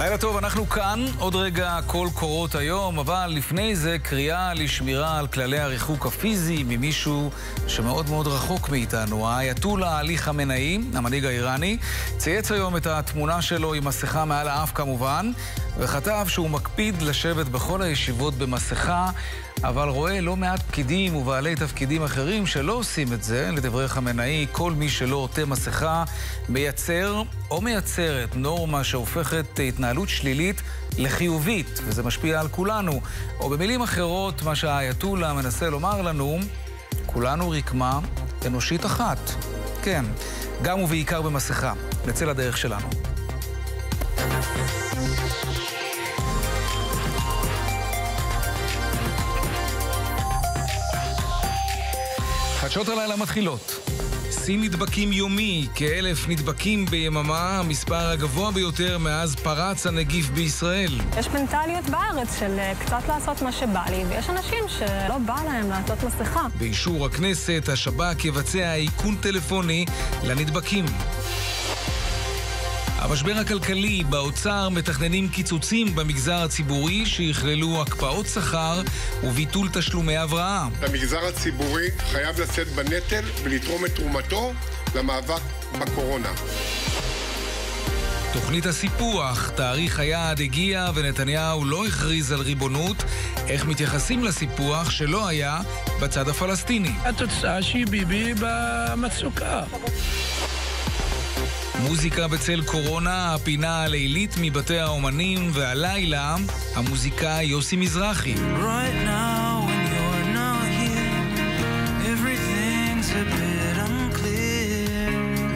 לילה טוב, אנחנו כאן, עוד רגע כל קורות היום, אבל לפני זה קריאה לשמירה על כללי הריחוק הפיזי ממישהו שמאוד מאוד רחוק מאיתנו. האייתולה עלי חמנאי, המנהיג האיראני, צייץ היום את התמונה שלו עם מסכה מעל האף כמובן, וכתב שהוא מקפיד לשבת בכל הישיבות במסכה, אבל רואה לא מעט פקידים ובעלי תפקידים אחרים שלא עושים את זה. לדברי חמנאי, כל מי שלא עוטה מסכה מייצר או מייצרת נורמה שהופכת התנהלות שלילית לחיובית, וזה משפיע על כולנו. או במילים אחרות, מה שהאייתולה מנסה לומר לנו, כולנו רקמה אנושית אחת. כן, גם ובעיקר במסכה. נצא לדרך שלנו. חדשות הלילה מתחילות. סין נדבקים יומי, כ1,000 נדבקים ביממה, המספר הגבוה ביותר מאז פרץ הנגיף בישראל. יש מנטליות בארץ של קצת לעשות מה שבא לי, ויש אנשים שלא בא להם לעשות מסכה. באישור הכנסת, השב"כ יבצע איכון טלפוני לנדבקים. המשבר הכלכלי, באוצר מתכננים קיצוצים במגזר הציבורי שיכללו הקפאות שכר וביטול תשלומי הבראה. המגזר הציבורי חייב לשאת בנטל ולתרום את תרומתו למאבק בקורונה. תוכנית הסיפוח, תאריך היעד הגיע ונתניהו לא הכריז על ריבונות. איך מתייחסים לסיפוח שלא היה בצד הפלסטיני? התוצאה שהיא ביבי במצוקה. מוזיקה בצל קורונה, הפינה הלילית מבתי האומנים, והלילה, המוזיקאי יוסי מזרחי. Right now when you're not here, everything's a bit unclear.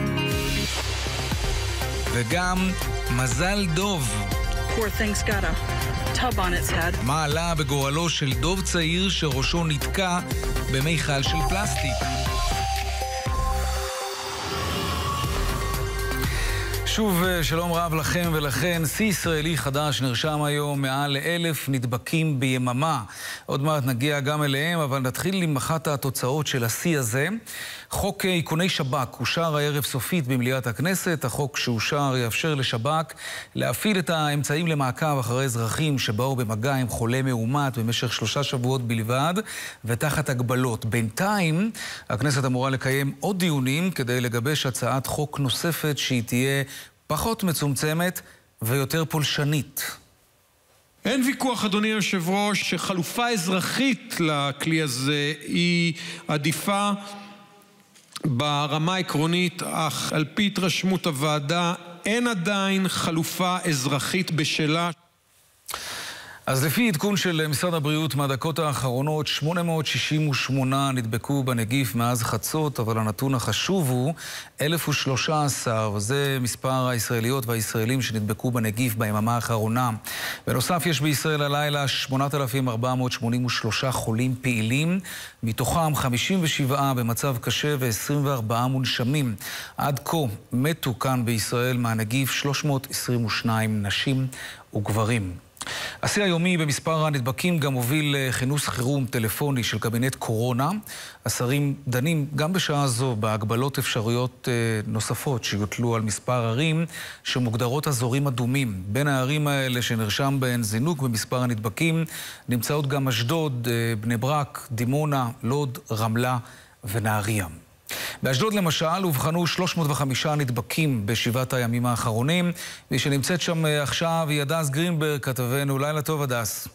וגם מזל דוב. Poor thing's got a tub on its head. מה עלה בגורלו של דוב צעיר שראשו נתקע במיכל של פלסטיק? שוב שלום רב לכם ולכן. שיא ישראלי חדש נרשם היום, מעל 1,000 נדבקים ביממה. עוד מעט נגיע גם אליהם, אבל נתחיל עם אחת התוצאות של השיא הזה. חוק איכוני שב"כ אושר הערב סופית במליאת הכנסת. החוק שאושר יאפשר לשב"כ להפעיל את האמצעים למעקב אחרי אזרחים שבאו במגע עם חולה מאומת במשך 3 שבועות בלבד ותחת הגבלות. בינתיים הכנסת אמורה לקיים עוד דיונים כדי לגבש הצעת חוק נוספת שהיא תהיה פחות מצומצמת ויותר פולשנית. אין ויכוח, אדוני היושב ראש, שחלופה אזרחית לכלי הזה היא עדיפה ברמה העקרונית, אך על פי התרשמות הוועדה אין עדיין חלופה אזרחית בשלה. אז לפי עדכון של משרד הבריאות מהדקות האחרונות, 868 נדבקו בנגיף מאז חצות, אבל הנתון החשוב הוא 1,013, וזה מספר הישראליות והישראלים שנדבקו בנגיף ביממה האחרונה. בנוסף, יש בישראל הלילה 8,483 חולים פעילים, מתוכם 57 במצב קשה ו24 מונשמים. עד כה מתו כאן בישראל מהנגיף 322 נשים וגברים. השיא היומי במספר הנדבקים גם הוביל לכינוס חירום טלפוני של קבינט קורונה. השרים דנים גם בשעה זו בהגבלות אפשרויות נוספות שיוטלו על מספר ערים שמוגדרות אזורים אדומים. בין הערים האלה שנרשם בהן זינוק במספר הנדבקים נמצאות גם אשדוד, בני ברק, דימונה, לוד, רמלה ונהריה. באשדוד למשל הובחנו 305 נדבקים בשבעת הימים האחרונים, ושנמצאת שם עכשיו היא הדס גרינברג כתבנו. לילה טוב הדס.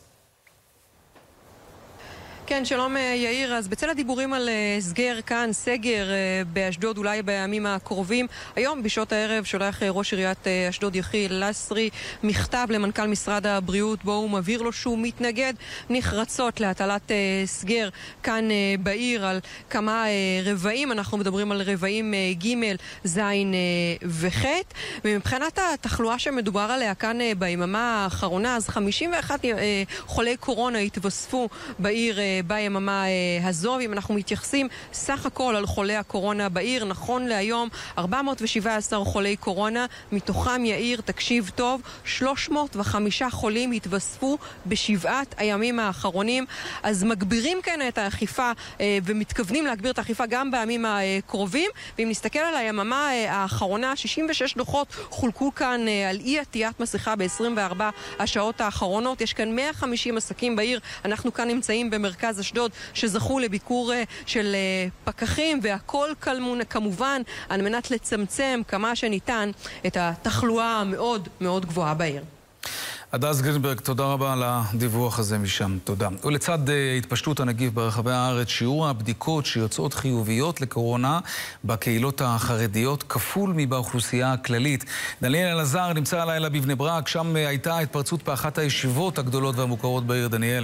כן, שלום יאיר. אז בצל הדיבורים על סגר כאן, סגר באשדוד אולי בימים הקרובים, היום בשעות הערב שולח ראש עיריית אשדוד יחיאל לסרי מכתב למנכ"ל משרד הבריאות, בו הוא מבהיר לו שהוא מתנגד נחרצות להטלת סגר כאן בעיר על כמה רבעים. אנחנו מדברים על רבעים ג', ז' וח'. ומבחינת התחלואה שמדובר עליה כאן ביממה האחרונה, אז 51 חולי קורונה התווספו בעיר ביממה הזו. אם אנחנו מתייחסים סך הכל על חולי הקורונה בעיר, נכון להיום 417 חולי קורונה, מתוכם יאיר, תקשיב טוב, 305 חולים התווספו בשבעת הימים האחרונים. אז מגבירים כאן את האכיפה ומתכוונים להגביר את האכיפה גם בימים הקרובים. ואם נסתכל על היממה האחרונה, 66 דוחות חולקו כאן על אי עטיית מסכה ב-24 השעות האחרונות. יש כאן 150 עסקים בעיר. אנחנו כאן נמצאים במרכז אשדוד שזכו לביקור של פקחים, והכל כמובן על מנת לצמצם כמה שניתן את התחלואה המאוד מאוד גבוהה בעיר. הדס גרינברג, תודה רבה על הדיווח הזה משם. תודה. ולצד התפשטות הנגיף ברחבי הארץ, שיעור הבדיקות שיוצאות חיוביות לקורונה בקהילות החרדיות כפול מבאוכלוסייה הכללית. דניאל אלעזר נמצא הלילה בבני ברק, שם הייתה התפרצות באחת הישיבות הגדולות והמוכרות בעיר. דניאל.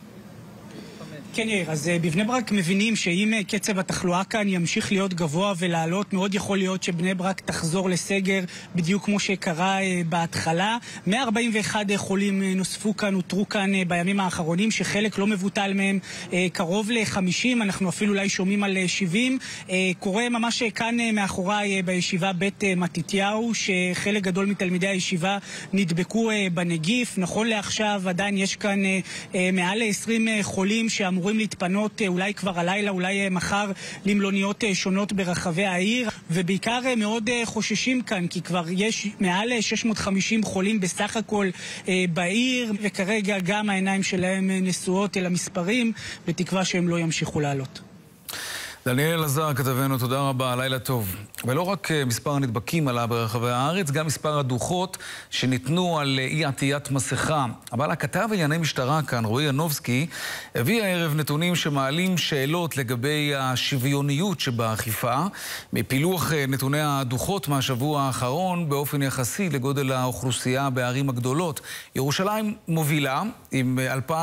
כן, יאיר, אז בבני ברק מבינים שאם קצב התחלואה כאן ימשיך להיות גבוה ולעלות, מאוד יכול להיות שבני ברק תחזור לסגר בדיוק כמו שקרה בהתחלה. 141 חולים נוספו כאן, הותרו כאן בימים האחרונים, שחלק לא מבוטל מהם קרוב ל-50, אנחנו אפילו אולי שומעים על 70. קורה ממש כאן מאחוריי בישיבה בית מתתיהו, שחלק גדול מתלמידי הישיבה נדבקו בנגיף. נכון לעכשיו עדיין יש כאן מעל 20 חולים שאמורים להתפנות אולי כבר הלילה, אולי מחר, למלוניות שונות ברחבי העיר, ובעיקר מאוד חוששים כאן, כי כבר יש מעל 650 חולים בסך הכל בעיר, וכרגע גם העיניים שלהם נשואות אל המספרים, בתקווה שהם לא ימשיכו לעלות. דניאל אלעזר, כתבנו, תודה רבה, לילה טוב. ולא רק מספר הנדבקים עלה ברחבי הארץ, גם מספר הדוחות שניתנו על אי עטיית מסכה. אבל הכתב ענייני משטרה כאן, רועי ינובסקי, הביא הערב נתונים שמעלים שאלות לגבי השוויוניות שבאכיפה, מפילוח נתוני הדוחות מהשבוע האחרון באופן יחסי לגודל האוכלוסייה בערים הגדולות. ירושלים מובילה עם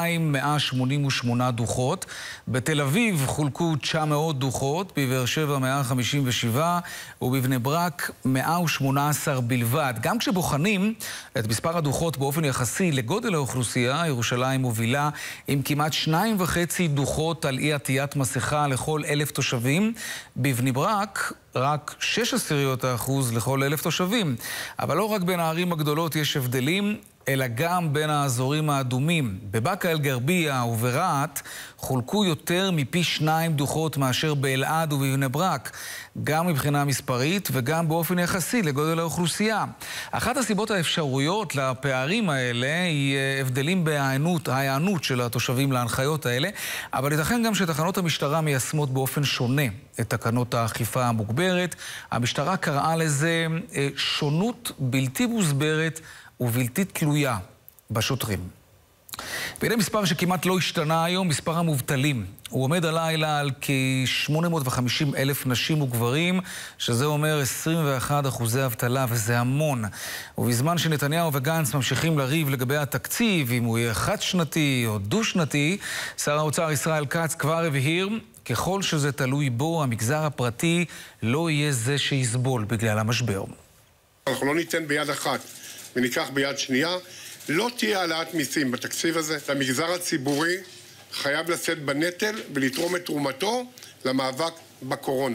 2,188 דוחות, בתל אביב חולקו 900 דוחות, בבאר שבע 157 ובבני ברק 118 בלבד. גם כשבוחנים את מספר הדוחות באופן יחסי לגודל האוכלוסייה, ירושלים מובילה עם כמעט 2.5 דוחות על אי עטיית מסכה לכל 1,000 תושבים. בבני ברק רק 0.6% לכל 1,000 תושבים. אבל לא רק בין הערים הגדולות יש הבדלים, אלא גם בין האזורים האדומים. בבאקה אל גרבייה וברהט חולקו יותר מפי 2 דוחות מאשר באלעד ובבני ברק, גם מבחינה מספרית וגם באופן יחסי לגודל האוכלוסייה. אחת הסיבות האפשרויות לפערים האלה היא הבדלים בהיענות של התושבים להנחיות האלה, אבל ייתכן גם שתחנות המשטרה מיישמות באופן שונה את תקנות האכיפה המוגברת. המשטרה קראה לזה שונות בלתי מוסברת ובלתי תלויה בשוטרים. והנה מספר שכמעט לא השתנה היום, מספר המובטלים. הוא עומד הלילה על כ-850,000 נשים וגברים, שזה אומר 21% אבטלה, וזה המון. ובזמן שנתניהו וגנץ ממשיכים לריב לגבי התקציב, אם הוא יהיה חד-שנתי או דו-שנתי, שר האוצר ישראל כץ כבר הבהיר, ככל שזה תלוי בו, המגזר הפרטי לא יהיה זה שיסבול בגלל המשבר. אנחנו לא ניתן ביד אחת וניקח ביד שנייה. לא תהיה העלאת מיסים בתקציב הזה. המגזר הציבורי חייב לשאת בנטל ולתרום את תרומתו למאבק בקורונה.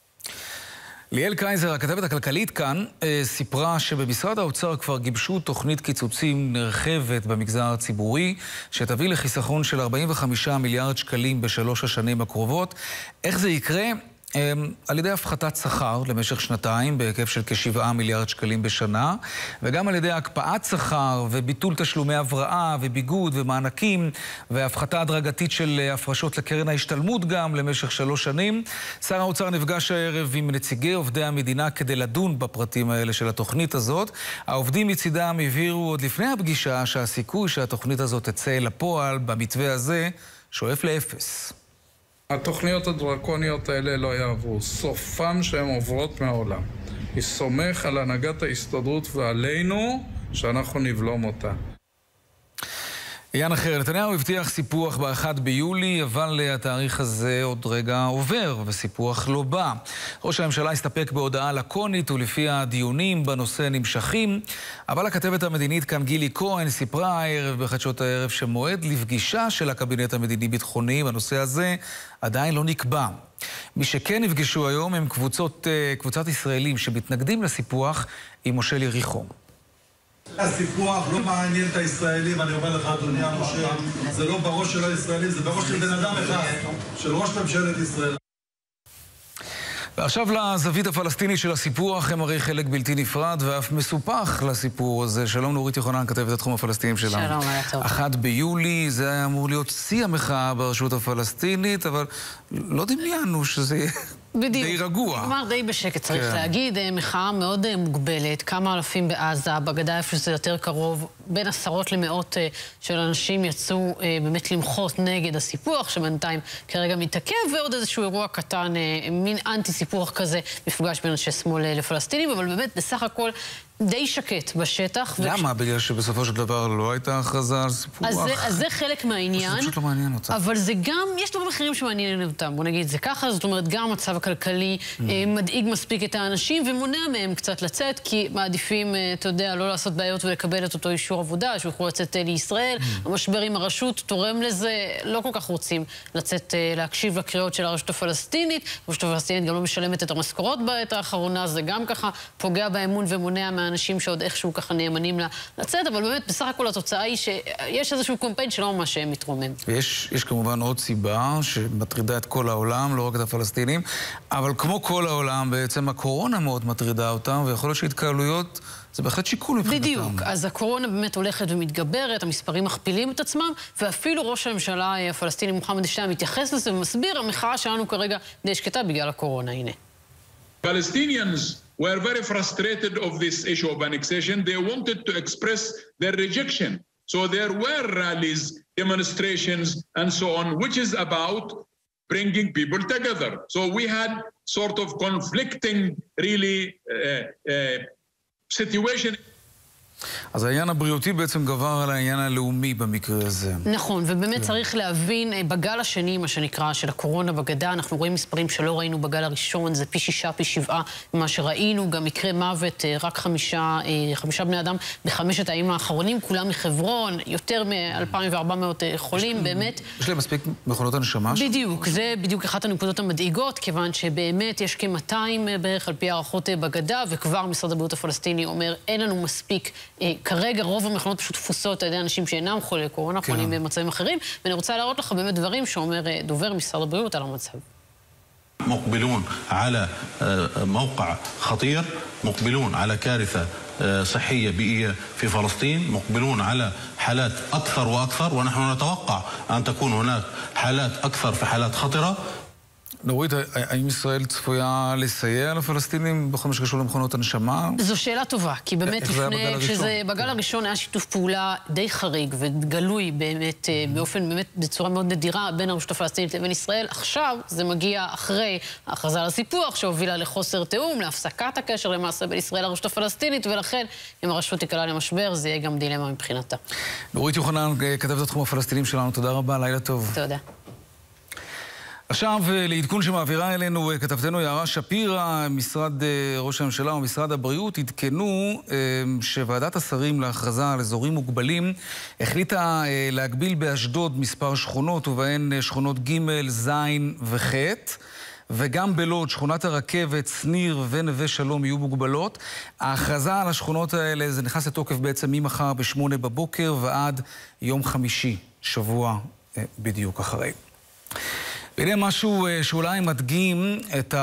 ליאל קייזר, הכתבת הכלכלית כאן, סיפרה שבמשרד האוצר כבר גיבשו תוכנית קיצוצים נרחבת במגזר הציבורי, שתביא לחיסכון של 45 מיליארד שקלים בשלוש השנים הקרובות. איך זה יקרה? על ידי הפחתת שכר למשך שנתיים בהיקף של כ7 מיליארד שקלים בשנה, וגם על ידי הקפאת שכר וביטול תשלומי הבראה וביגוד ומענקים, והפחתה הדרגתית של הפרשות לקרן ההשתלמות גם למשך 3 שנים. שר האוצר נפגש הערב עם נציגי עובדי המדינה כדי לדון בפרטים האלה של התוכנית הזאת. העובדים מצידם הבהירו עוד לפני הפגישה שהסיכוי שהתוכנית הזאת תצא לפועל במתווה הזה שואף לאפס. התוכניות הדרקוניות האלה לא יעברו, סופן שהן עוברות מהעולם. היא סומך על הנהגת ההסתדרות ועלינו שאנחנו נבלום אותה. עניין אחר, נתניהו הבטיח סיפוח ב-1 ביולי, אבל התאריך הזה עוד רגע עובר, וסיפוח לא בא. ראש הממשלה הסתפק בהודעה לקונית, ולפי הדיונים בנושא נמשכים, אבל הכתבת המדינית כאן גילי כהן סיפרה הערב בחדשות הערב שמועד לפגישה של הקבינט המדיני-ביטחוני בנושא הזה עדיין לא נקבע. מי שכן נפגשו היום הם קבוצת ישראלים שמתנגדים לסיפוח עם משה יריחו. הסיפוח לא מעניין את הישראלים, אני אומר לך אדוני המשה, זה לא בראש של הישראלים, זה בראש של בן אדם אחד, של ראש ממשלת ישראל. ועכשיו לזווית הפלסטינית של הסיפוח, הם הרי חלק בלתי נפרד ואף מסופח לסיפור הזה. שלום נורית יוחנן, כתבת התחום הפלסטינים שלנו. שלום, היה טוב. 1 ביולי, זה היה אמור להיות שיא המחאה ברשות הפלסטינית, אבל לא דמיינו שזה יהיה די רגוע. כלומר, די בשקט צריך להגיד, מחאה מאוד מוגבלת, כמה אלפים בעזה, בגדה איפה שזה יותר קרוב, בין עשרות למאות של אנשים יצאו באמת למחות נגד הסיפוח, שבינתיים כרגע מתעכב, ועוד איזשהו אירוע קטן, מין אנטי-סיפוח כזה, מפגש בין אנשי שמאל לפלסטינים, אבל באמת בסך הכל די שקט בשטח. למה? בגלל שבסופו של דבר לא הייתה הכרזה על סיפוח? אז זה חלק מהעניין. זה פשוט לא מעניין אותם. אבל זה גם, יש דברים אחרים שמעניינים אותם. בוא נגיד, זה ככה, זאת אומרת, גם המצב הכלכלי מדאיג מספיק את האנשים ומונע מהם קצת לצאת, כי מעדיפים, אתה יודע, לא לעשות בעיות ולקבל את אותו אישור עבודה, שיוכלו לצאת לישראל. המשבר עם הרשות תורם לזה, לא כל כך רוצים לצאת, להקשיב לקריאות של הרשות הפלסטינית. הרשות הפלסטינית גם לא משלמת את המשכורות בעת האחרונה, זה גם ככה פוגע באמון ומונע מהאנשים שעוד איכשהו ככה נאמנים לצאת, אבל באמת בסך הכל התוצאה היא שיש איזשהו קמפיין שלא ממש מתרומם. יש כמובן עוד סיבה שמטרידה את כל העולם, לא רק את הפלסטינים, אבל כמו כל העולם בעצם הקורונה מאוד מטרידה אותם, ויכול להיות שהתקהלויות זה בהחלט שיקול מבחינתם. בדיוק, אז הקורונה באמת הולכת ומתגברת, המספרים מכפילים את עצמם, ואפילו ראש הממשלה הפלסטיני מוחמד שטאם מתייחס לזה ומסביר, המחאה שלנו כרגע די שקטה בגלל הקורונה, הנה. Palestinians were very frustrated of this issue of annexation. They wanted to express their rejection. So there were rallies, demonstrations, and so on, which is about bringing people together. So we had sort of conflicting, really, situation. אז העניין הבריאותי בעצם גבר על העניין הלאומי במקרה הזה. נכון, ובאמת צריך להבין, בגל השני, מה שנקרא, של הקורונה בגדה, אנחנו רואים מספרים שלא ראינו בגל הראשון, זה פי 6, פי 7, ממה שראינו, גם מקרה מוות, רק 5 בני אדם בחמשת הימים האחרונים, כולם מחברון, יותר מ-2,400 חולים, באמת. יש להם מספיק מכונות הנשמה? בדיוק, זה בדיוק אחת הנקודות המדאיגות, כיוון שבאמת יש כ-200 בערך על פי הערכות בגדה, וכבר משרד הבריאות הפלסטיני אומר, אין לנו מספיק כרגע רוב המכונות פשוט תפוסות על ידי אנשים שאינם חולי קורונה, חולים במצבים אחרים, ואני רוצה להראות לך באמת דברים שאומר דובר משרד הבריאות על המצב. مقبلون على موقع خطير، مقبلون على كارثة صحية بيئية في فلسطين، مقبلون على حالات أكثر وأكثر، ونحن نتوقع أن تكون هناك حالات أكثر في حالات خطرة. נורית, האם ישראל צפויה לסייע לפלסטינים בכל מה שקשור למכונות הנשמה? זו שאלה טובה, כי באמת לפני, כשזה בגל הראשון היה שיתוף פעולה די חריג וגלוי באמת, באופן באמת בצורה מאוד נדירה בין הרשות הפלסטינית לבין ישראל. עכשיו זה מגיע אחרי ההכרזה על הסיפוח שהובילה לחוסר תיאום, להפסקת הקשר למעשה בין ישראל לרשות הפלסטינית, ולכן אם הרשות תיקלע למשבר זה יהיה גם דילמה מבחינתה. נורית יוחנן, כתבת התחום הפלסטינים שלנו, תודה רבה, לילה טוב. תודה. עכשיו, לעדכון שמעבירה אלינו כתבתנו יערה שפירא, משרד ראש הממשלה ומשרד הבריאות עדכנו שוועדת השרים להכרזה על אזורים מוגבלים החליטה להגביל באשדוד מספר שכונות, ובהן שכונות ג', ז' וח', וגם בלוד, שכונת הרכבת, שניר ונווה שלום יהיו מוגבלות. ההכרזה על השכונות האלה, זה נכנס לתוקף בעצם ממחר ב8 בבוקר ועד יום חמישי, שבוע בדיוק אחרי. והנה משהו שאולי מדגים את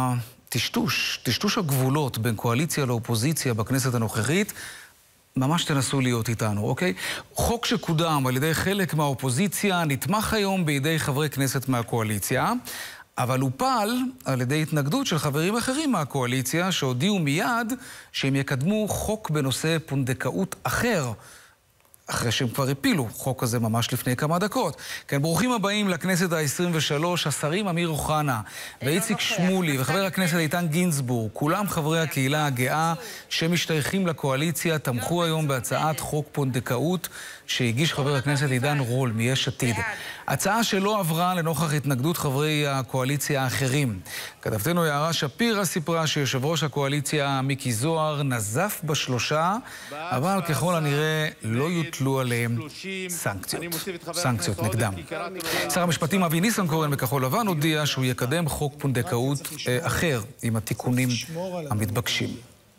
טשטוש הגבולות בין קואליציה לאופוזיציה בכנסת הנוכחית. ממש תנסו להיות איתנו, אוקיי? חוק שקודם על ידי חלק מהאופוזיציה נתמך היום בידי חברי כנסת מהקואליציה, אבל הופל על ידי התנגדות של חברים אחרים מהקואליציה שהודיעו מיד שהם יקדמו חוק בנושא פונדקאות אחר. אחרי שהם כבר הפילו חוק הזה ממש לפני כמה דקות. כן, ברוכים הבאים לכנסת ה-23, השרים אמיר אוחנה ואיציק שמולי וחבר הכנסת איתן גינזבורג, כולם חברי הקהילה הגאה שמשתייכים לקואליציה, תמכו היום בהצעת חוק פונדקאות שהגיש חבר הכנסת עידן רול מיש עתיד. הצעה שלא עברה לנוכח התנגדות חברי הקואליציה האחרים. כתבתנו יערה שפירא סיפרה שיושב ראש הקואליציה מיקי זוהר נזף בשלושה, אבל ככל הנראה לא יוטלו עליהם סנקציות נגדם. שר המשפטים אבי ניסנקורן בכחול לבן הודיע שהוא יקדם חוק פונדקאות אחר עם התיקונים המתבקשים.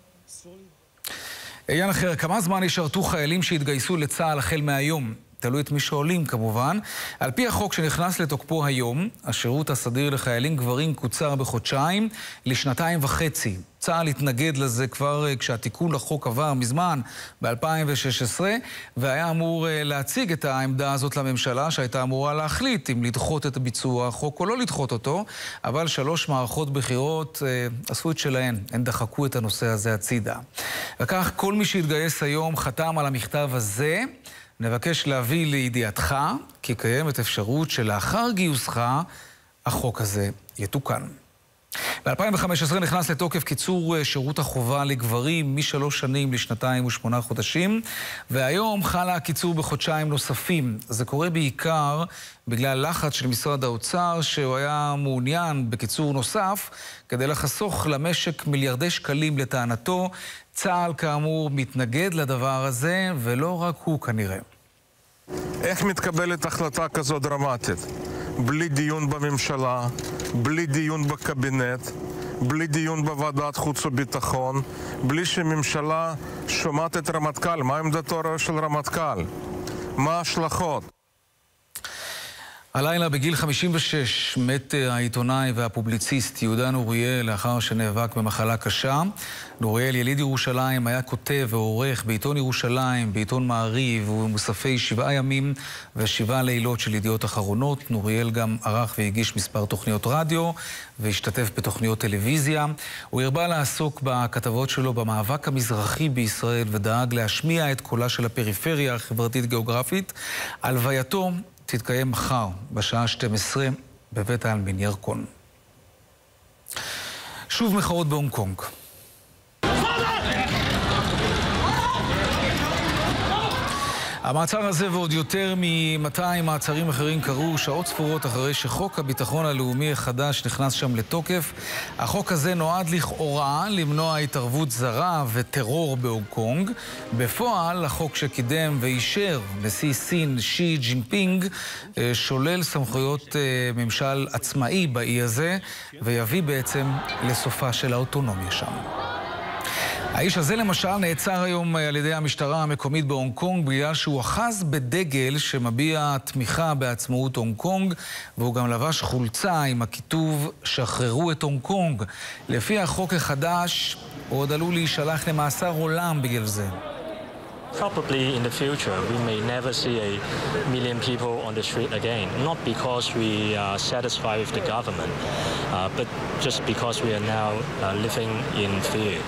עניין אחר, כמה זמן ישרתו חיילים שהתגייסו לצה"ל החל מהיום? תלוי את מי שואלים כמובן. על פי החוק שנכנס לתוקפו היום, השירות הסדיר לחיילים גברים קוצר בחודשיים ל2.5. צה"ל התנגד לזה כבר כשהתיקון לחוק עבר מזמן ב-2016, והיה אמור להציג את העמדה הזאת לממשלה, שהייתה אמורה להחליט אם לדחות את ביצוע החוק או לא לדחות אותו, אבל 3 מערכות בחירות עשו את שלהן, הן דחקו את הנושא הזה הצידה. וכך כל מי שהתגייס היום חתם על המכתב הזה. נבקש להביא לידיעתך כי קיימת אפשרות שלאחר גיוסך החוק הזה יתוקן. ב-2015 נכנס לתוקף קיצור שירות החובה לגברים מ3 שנים ל2 ו8 חודשים, והיום חלה קיצור בחודשיים נוספים. זה קורה בעיקר בגלל לחץ של משרד האוצר שהוא היה מעוניין בקיצור נוסף כדי לחסוך למשק מיליארדי שקלים לטענתו. צה"ל כאמור מתנגד לדבר הזה, ולא רק הוא כנראה. איך מתקבלת החלטה כזו דרמטית? בלי דיון בממשלה, בלי דיון בקבינט, בלי דיון בוועדת חוץ וביטחון, בלי שממשלה שומעת את רמטכ"ל. מה עמדתו של רמטכ"ל? מה ההשלכות? הלילה בגיל 56 מת העיתונאי והפובליציסט יהודה נוריאל לאחר שנאבק במחלה קשה. נוריאל יליד ירושלים, היה כותב ועורך בעיתון ירושלים, בעיתון מעריב ובמוספי 7 ימים ו7 לילות של ידיעות אחרונות. נוריאל גם ערך והגיש מספר תוכניות רדיו והשתתף בתוכניות טלוויזיה. הוא הרבה לעסוק בכתבות שלו במאבק המזרחי בישראל ודאג להשמיע את קולה של הפריפריה החברתית גיאוגרפית. הלווייתו תתקיים מחר בשעה 12 בבית העלמין ירקון. שוב מחאות בהונג קונג. המעצר הזה ועוד יותר מ-200 מעצרים אחרים קרו שעות ספורות אחרי שחוק הביטחון הלאומי החדש נכנס שם לתוקף. החוק הזה נועד לכאורה למנוע התערבות זרה וטרור בהונג קונג. בפועל, החוק שקידם ואישר נשיא סין שי ג'ינפינג שולל סמכויות ממשל עצמאי באי הזה, ויביא בעצם לסופה של האוטונומיה שם. האיש הזה למשל נעצר היום על ידי המשטרה המקומית בהונג קונג בגלל שהוא אחז בדגל שמביע תמיכה בעצמאות הונג קונג, והוא גם לבש חולצה עם הכיתוב שחררו את הונג קונג. לפי החוק החדש הוא עוד עלול להישלח למאסר עולם בגלל זה. Probably in the future we may never see a million people on the street again, not because we are satisfied with the government, but just because we are now living in fear.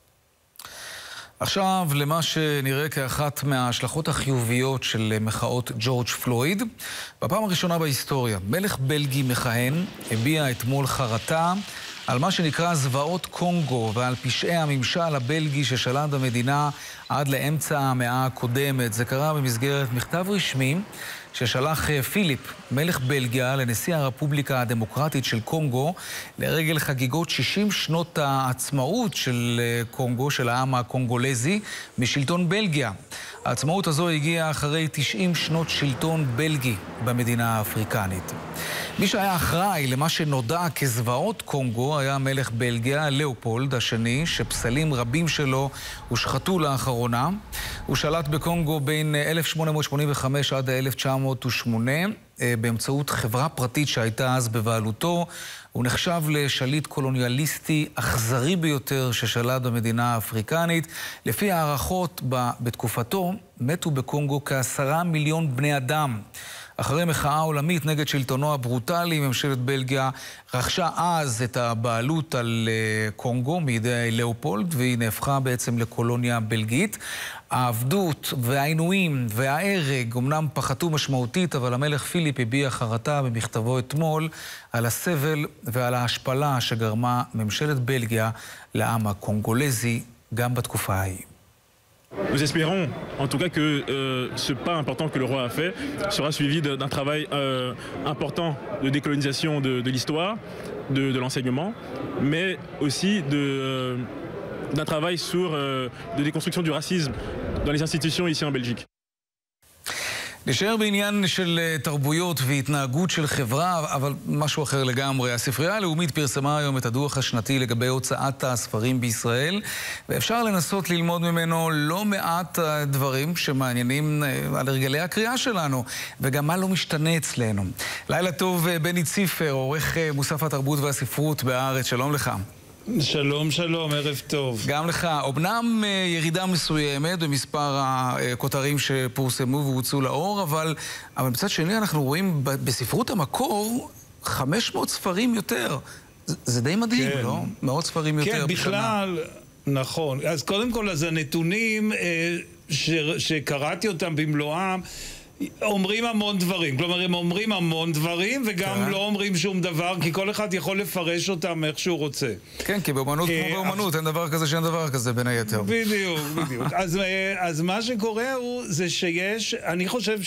עכשיו למה שנראה כאחת מההשלכות החיוביות של מחאות ג'ורג' פלויד. בפעם הראשונה בהיסטוריה, מלך בלגי מכהן הביע אתמול חרטה על מה שנקרא זוועות קונגו ועל פשעי הממשל הבלגי ששלט במדינה עד לאמצע המאה הקודמת. זה קרה במסגרת מכתב רשמי ששלח פיליפ, מלך בלגיה, לנשיא הרפובליקה הדמוקרטית של קונגו לרגל חגיגות 60 שנות העצמאות של קונגו, של העם הקונגולזי, משלטון בלגיה. העצמאות הזו הגיעה אחרי 90 שנות שלטון בלגי במדינה האפריקנית. מי שהיה אחראי למה שנודע כזוועות קונגו היה מלך בלגיה, לאופולד השני, שפסלים רבים שלו הושחתו לאחרונה. הוא שלט בקונגו בין 1885 עד 1908 באמצעות חברה פרטית שהייתה אז בבעלותו. הוא נחשב לשליט קולוניאליסטי אכזרי ביותר ששלט במדינה האפריקנית. לפי הערכות בתקופתו מתו בקונגו כ10 מיליון בני אדם. אחרי מחאה עולמית נגד שלטונו הברוטלי, ממשלת בלגיה רכשה אז את הבעלות על קונגו מידי לאופולד, והיא נהפכה בעצם לקולוניה בלגית. העבדות והעינויים וההרג אומנם פחתו משמעותית, אבל המלך פיליפ הביע חרטה במכתבו אתמול על הסבל ועל ההשפלה שגרמה ממשלת בלגיה לעם הקונגולזי גם בתקופה ההיא. Nous espérons en tout cas que ce pas important que le roi a fait sera suivi d'un travail important de décolonisation de l'histoire, de l'enseignement, mais aussi d'un travail de déconstruction du racisme dans les institutions ici en Belgique. נשאר בעניין של תרבויות והתנהגות של חברה, אבל משהו אחר לגמרי. הספרייה הלאומית פרסמה היום את הדוח השנתי לגבי הוצאת הספרים בישראל, ואפשר לנסות ללמוד ממנו לא מעט דברים שמעניינים על הרגלי הקריאה שלנו, וגם מה לא משתנה אצלנו. לילה טוב, בני ציפר, עורך מוסף התרבות והספרות בארץ, שלום לך. שלום, שלום, ערב טוב. גם לך. אומנם ירידה מסוימת במספר הכותרים שפורסמו והוצאו לאור, אבל מצד שני אנחנו רואים בספרות המקור 500 ספרים יותר. זה די מדהים, כן. לא? מאות ספרים יותר כן, בשנה. בכלל, נכון. אז קודם כל, אז הנתונים שקראתי אותם במלואם, אומרים המון דברים. כלומר, הם אומרים המון דברים וגם לא אומרים שום דבר, כי כל אחד יכול לפרש אותם איך שהוא רוצה. כן, כי באומנות כמו באומנות, אין דבר כזה שאין דבר כזה בין היתר. בדיוק, בדיוק. אז מה שקורה הוא, זה שיש, אני חושב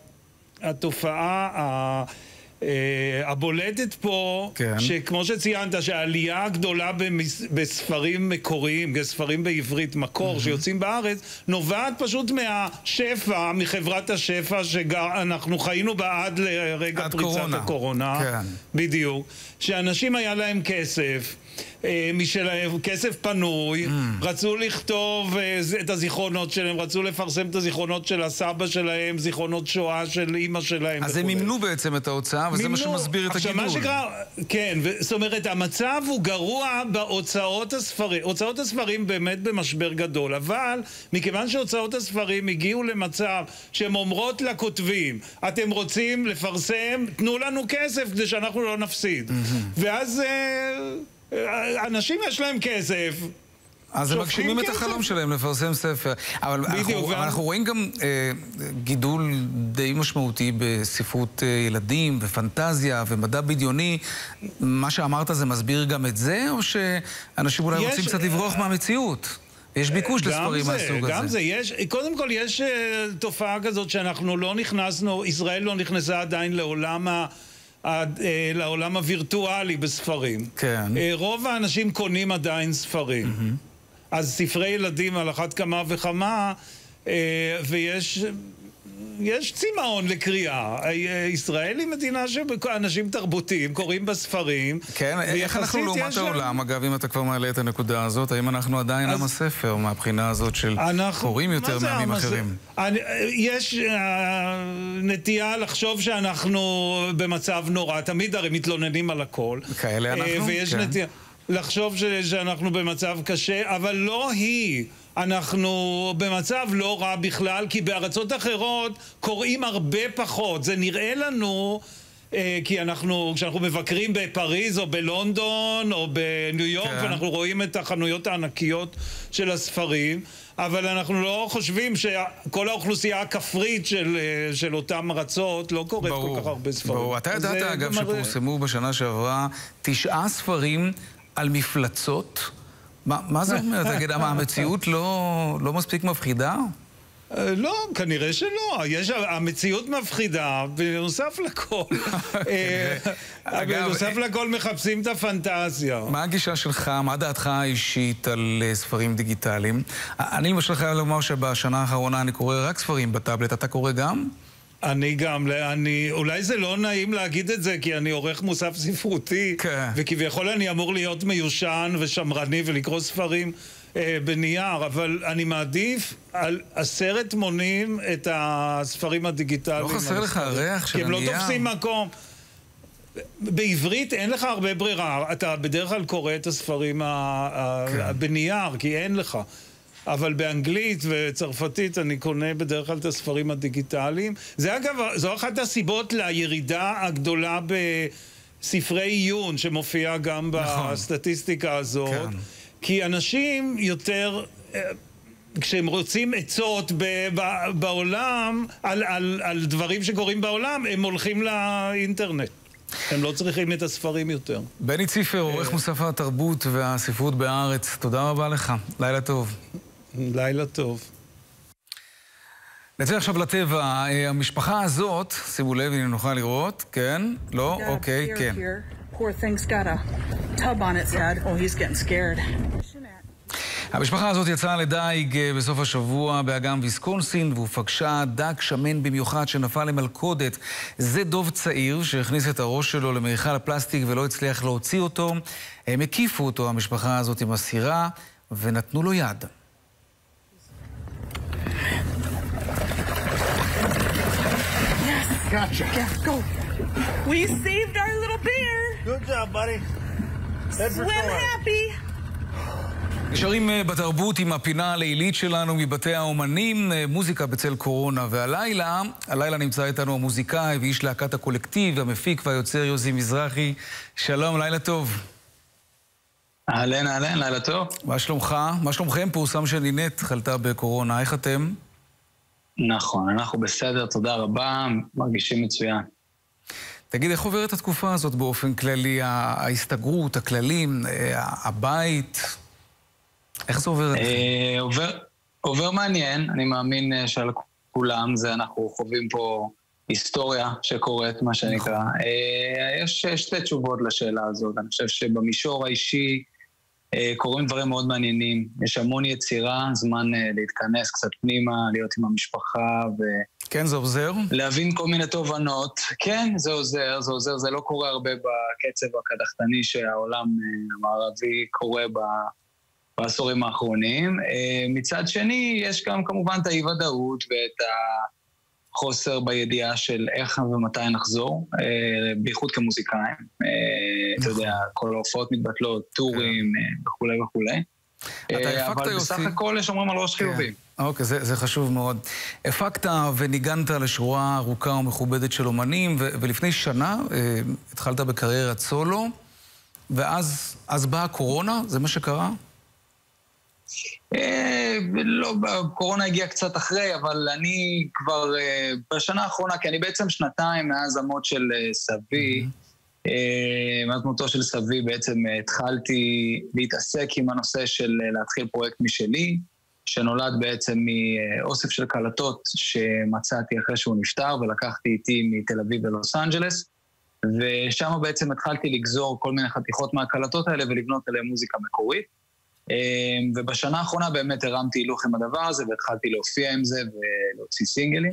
שהתופעה הבולטת פה, שכמו שציינת, שהעלייה הגדולה בספרים מקוריים, ספרים בעברית מקור שיוצאים בארץ, נובעת פשוט מהשפע, מחברת השפע שאנחנו חיינו בה עד לרגע פריצת הקורונה. בדיוק. שאנשים היה להם כסף, משלהם, כסף פנוי, רצו לכתוב את הזיכרונות שלהם, רצו לפרסם את הזיכרונות של הסבא שלהם, זיכרונות שואה של אמא שלהם. אז הם מימנו בעצם את ההוצאה, וזה מה שמסביר את הגידול. כן, זאת אומרת, המצב הוא גרוע בהוצאות הספרים. הוצאות הספרים באמת במשבר גדול, אבל מכיוון שהוצאות הספרים הגיעו למצב שהן אומרות לכותבים, אתם רוצים לפרסם, תנו לנו כסף כדי שאנחנו לא נפסיד. ואז אנשים יש להם כסף, אז הם מגשימים את החלום שלהם לפרסם ספר. אבל אנחנו רואים גם גידול די משמעותי בספרות ילדים ופנטזיה ומדע בדיוני. מה שאמרת זה מסביר גם את זה, או שאנשים אולי רוצים קצת לברוח מהמציאות? יש ביקוש לספרים מהסוג הזה. גם זה, קודם כל יש תופעה כזאת שאנחנו לא נכנסנו, ישראל לא נכנסה עדיין לעולם הווירטואלי בספרים. כן. רוב האנשים קונים עדיין ספרים. אז ספרי ילדים על אחת כמה וכמה, ויש צמאון לקריאה. ישראל היא מדינה שאנשים תרבותיים קוראים בספרים. כן, איך אנחנו לעומת העולם? אגב, אם אתה כבר מעלה את הנקודה הזאת, האם אנחנו עדיין עם הספר מהבחינה הזאת של קוראים יותר מעמים אחרים? יש נטייה לחשוב שאנחנו במצב נורא. תמיד הרי מתלוננים על הכל. כאלה אנחנו? ויש נטייה לחשוב שאנחנו במצב קשה, אבל לא היא. אנחנו במצב לא רע בכלל, כי בארצות אחרות קוראים הרבה פחות. זה נראה לנו, כי כשאנחנו מבקרים בפריז או בלונדון או בניו יורק, ואנחנו רואים את החנויות הענקיות של הספרים, אבל אנחנו לא חושבים שכל האוכלוסייה הכפרית של אותם ארצות לא קוראת כל כך הרבה ספרים. ברור. אתה ידעת, אגב, שפורסמו בשנה שעברה 9 ספרים על מפלצות? מה זה אומר? תגיד, המציאות לא מספיק מפחידה? לא, כנראה שלא. המציאות מפחידה, בנוסף לכל. בנוסף לכל מחפשים את הפנטזיה. מה הגישה שלך, מה דעתך האישית על ספרים דיגיטליים? אני למשל חייב לומר שבשנה האחרונה אני קורא רק ספרים בטאבלט. אתה קורא גם? אני גם, אולי זה לא נעים להגיד את זה, כי אני עורך מוסף ספרותי, וכביכול אני אמור להיות מיושן ושמרני ולקרוא ספרים בנייר, אבל אני מעדיף על 10 מונים את הספרים הדיגיטליים. לא חסר לך ריח של הנייר? כי הם לא תופסים מקום. בעברית אין לך הרבה ברירה, אתה בדרך כלל קורא את הספרים בנייר, כי אין לך. אבל באנגלית וצרפתית אני קונה בדרך כלל את הספרים הדיגיטליים. זה אגב, זו אחת הסיבות לירידה הגדולה בספרי עיון שמופיעה גם בסטטיסטיקה הזאת. כי אנשים יותר, כשהם רוצים עצות בעולם, על דברים שקורים בעולם, הם הולכים לאינטרנט. הם לא צריכים את הספרים יותר. בני ציפר, עורך מוסף התרבות והספרות בארץ, תודה רבה לך. לילה טוב. לילה טוב. נצא עכשיו לטבע. המשפחה הזאת, שימו לב, הנה נוכל לראות, כן? לא? אוקיי, כן. Poor thing's got a tub on its head. Oh, he's getting scared. המשפחה הזאת יצאה לדייג בסוף השבוע באגם ויסקונסין, והוא פגשה דג שמן במיוחד שנפל למלכודת. זה דוב צעיר שהכניס את הראש שלו למיכל הפלסטיק ולא הצליח להוציא אותו. הם הקיפו אותו, המשפחה הזאת, עם הסירה, ונתנו לו יד. Gotcha. Yeah, go. We saved our little bear. Good job, buddy. Swim happy. נשארים בתרבות עם הפינה הלילית שלנו מבתי האומנים, מוזיקה בצל קורונה. והלילה נמצא איתנו המוזיקאי ואיש להקת הקולקטיב, המפיק והיוצר יוזי מזרחי. שלום, לילה טוב. אהלן, לילה טוב. מה שלומך? מה שלומכם? פורסם שנינט חלתה בקורונה. איך אתם? נכון, אנחנו בסדר, תודה רבה, מרגישים מצוין. תגיד, איך עוברת התקופה הזאת באופן כללי? ההסתגרות, הכללים, הבית? איך זה עובר? עובר מעניין, אני מאמין שעל כולם זה אנחנו חווים פה היסטוריה שקורית, מה שנקרא. יש שתי תשובות לשאלה הזאת. אני חושב שבמישור האישי קורים דברים מאוד מעניינים. יש המון יצירה, זמן להתכנס קצת פנימה, להיות עם המשפחה כן, זה עוזר? להבין כל מיני תובנות. כן, זה עוזר. זה לא קורה הרבה בקצב הקדחתני שהעולם המערבי קורה בעשורים האחרונים. מצד שני, יש גם כמובן את האי-ודאות ואת החוסר בידיעה של איך ומתי נחזור, בייחוד כמוזיקאים. אתה יודע, כל ההופעות מתבטלות, טורים וכולי. אבל בסך הכל יש אומרים על ראש חיובים. אוקיי, זה חשוב מאוד. הפקת וניגנת לשורה ארוכה ומכובדת של אומנים, ולפני שנה התחלת בקריירת סולו, ואז באה הקורונה, זה מה שקרה? לא, הקורונה הגיעה קצת אחרי, אבל אני כבר בשנה האחרונה, כי אני בעצם שנתיים מאז המות של סבי, מאז מותו של סבי בעצם התחלתי להתעסק עם הנושא של להתחיל פרויקט משלי, שנולד בעצם מאוסף של קלטות שמצאתי אחרי שהוא נפטר, ולקחתי איתי מתל אביב ולוס אנג'לס, ושם בעצם התחלתי לגזור כל מיני חתיכות מהקלטות האלה ולבנות עליהם מוזיקה מקורית. ובשנה האחרונה באמת הרמתי הילוך עם הדבר הזה, והתחלתי להופיע עם זה ולהוציא סינגלים.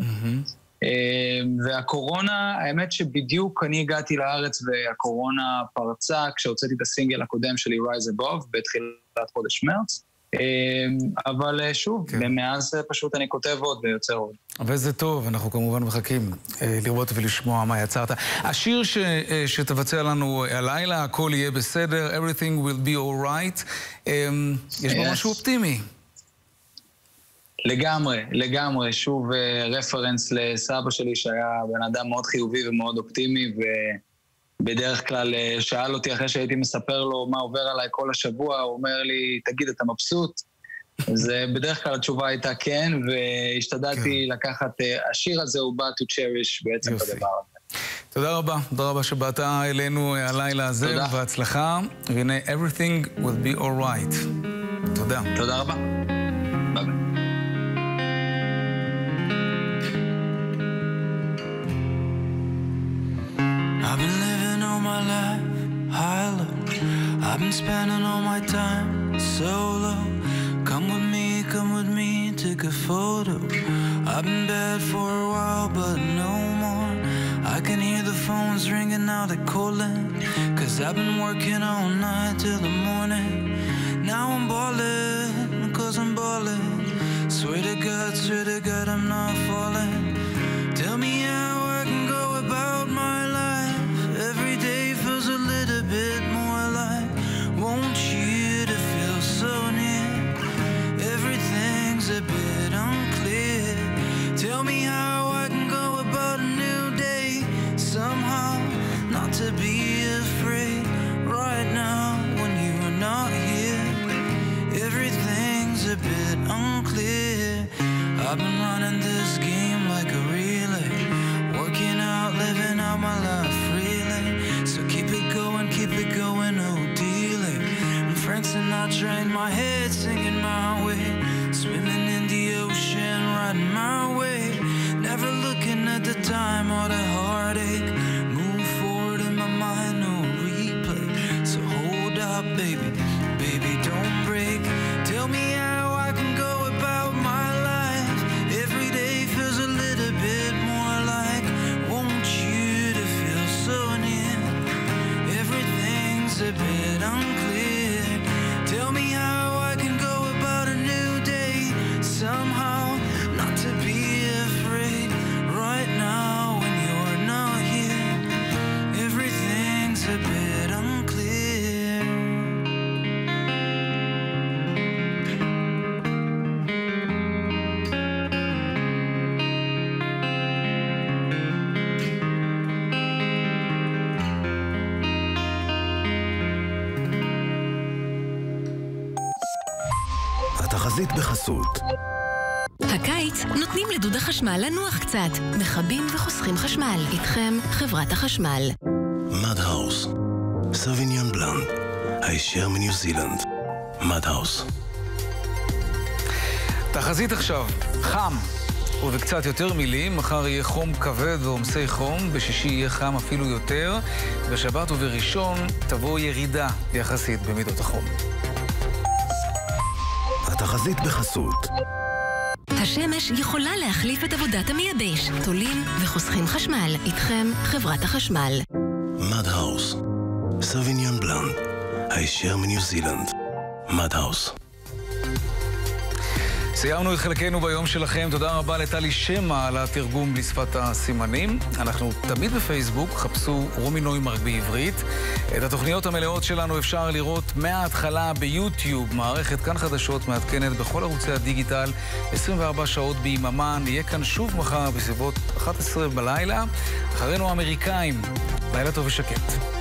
והקורונה, האמת שבדיוק אני הגעתי לארץ והקורונה פרצה כשהוצאתי את הסינגל הקודם שלי, Rise Above, בתחילת חודש מרץ. אבל שוב, מאז פשוט אני כותב עוד ויוצר עוד. וזה טוב, אנחנו כמובן מחכים לראות ולשמוע מה יצרת. השיר שתבצע לנו הלילה, הכל יהיה בסדר, Everything will be alright, יש בו משהו אופטימי. לגמרי, שוב רפרנס לסבא שלי שהיה בן אדם מאוד חיובי ומאוד אופטימי, בדרך כלל שאל אותי אחרי שהייתי מספר לו מה עובר עליי כל השבוע, הוא אומר לי, תגיד, אתה מבסוט? אז בדרך כלל התשובה הייתה כן, והשתדלתי לקחת, השיר הזה הוא בא to cherish בעצם בדבר הזה. תודה רבה שבאת אלינו הלילה הזה, והצלחה, והנה everything will be alright. תודה. תודה רבה. ביי ביי. I've been living all my life high low. I've been spending all my time solo. Come with me, take a photo. I've been bad for a while, but no more. I can hear the phones ringing out at calling, 'cause I've been working all night till the morning. Now I'm ballin', 'cause I'm ballin'. Swear to God, I'm not falling. Tell me how I can go about my life. Every day feels a little bit more like, want you to feel so near. Everything my life freely. So keep it going, no delay. And Frank Sinatra in my head singing my way. Swimming in the ocean, riding my way. Never looking at the time or the heartache. Move forward in my mind, no replay. So hold up, baby, baby, don't break. Tell me how I can go about my life. Every day feels a little bit more like. Want you to feel so near. Everything's a bit unclear. Tell me how I can go about a new day. Somehow not to be afraid. Right now when you're not here, everything's a bit unclear. התחזית בחסות. הקיץ נותנים לדוד החשמל לנוח קצת. מכבים וחוסכים חשמל. איתכם חברת החשמל. מדהאוס. סוויניון בלאן. הישר מניו זילנד. מדהאוס. תחזית עכשיו. חם. ובקצת יותר מילים, מחר יהיה חום כבד ועומסי חום, בשישי יהיה חם אפילו יותר, בשבת ובראשון תבוא ירידה יחסית במידות החום. התחזית בחסות. השמש יכולה להחליף את עבודת המייבש. תולים וחוסכים חשמל. איתכם חברת החשמל. מדהאוס. סוויניון בלאן. הישר מניו זילנד. מדהאוס. סיימנו את חלקנו ביום שלכם. תודה רבה לטלי שמה על התרגום בשפת הסימנים. אנחנו תמיד בפייסבוק, חפשו רומי נוימרק בעברית. את התוכניות המלאות שלנו אפשר לראות מההתחלה ביוטיוב. מערכת כאן חדשות מעדכנת בכל ערוצי הדיגיטל 24 שעות ביממה. נהיה כאן שוב מחר בסביבות 11 בלילה. אחרינו האמריקאים. לילה טוב ושקט.